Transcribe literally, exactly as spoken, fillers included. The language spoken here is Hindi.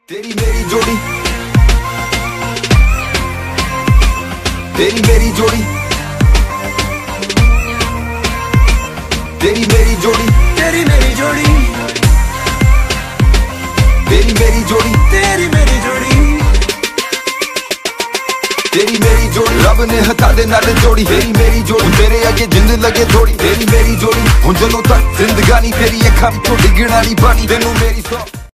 तेरी मेरी जोड़ी, तेरी मेरी जोड़ी, तेरी मेरी जोड़ी, तेरी मेरी जोड़ी, तेरी मेरी जोड़ी, तेरी मेरी जोड़ी, तेरी मेरी जोड़ी। रब ने हथा दे नाल जोड़ी, तेरी मेरी जोड़ी, मेरे अगे जिंद लगे थोड़ी। तेरी मेरी जोड़ी, हुण जदों तक जिंदगानी तेरी अखां विचों डिगण वाली बानी, तेनू मेरी सौ